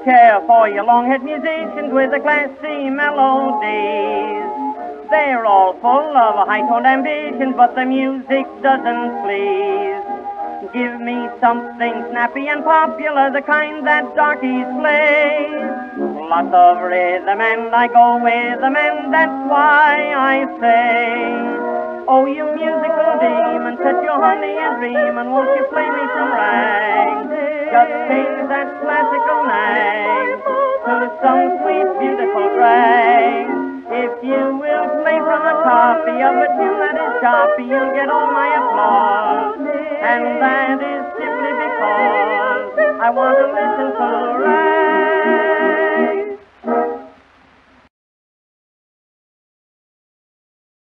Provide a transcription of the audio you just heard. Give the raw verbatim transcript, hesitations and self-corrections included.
care for your long-haired musicians with the classy melodies. They're all full of high-toned ambitions, but the music doesn't please. Give me something snappy and popular, the kind that darkies play. Lots of rhythm and I go with them, and that's why I say, oh, you musical demon, set your honey and dream, and won't you play me some rag? Just change that classical nag to some sweet, beautiful drag. If you will play from a copy of a tune that is choppy, you'll get all my applause. And that is simply because I want to listen to rag.